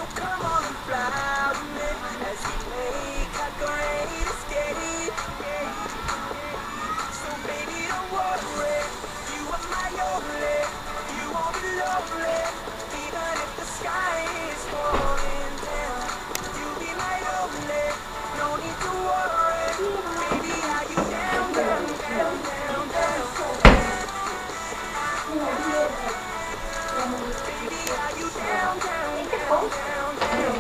come on and fly with me as we make our great escape. So baby, don't worry, you are my only. You won't be lonely, even if the sky is falling down. You'll be my only, no need to worry. Baby, are you down, down, down, down, down? Baby, are you down, down, down, down, down?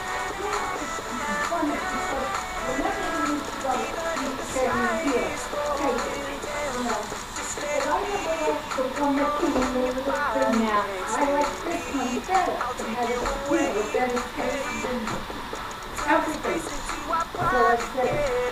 Even if the sky is falling down, just let me hold Now, I like this one better. I'll It take has you a cute, away. better taste than everything. So I said,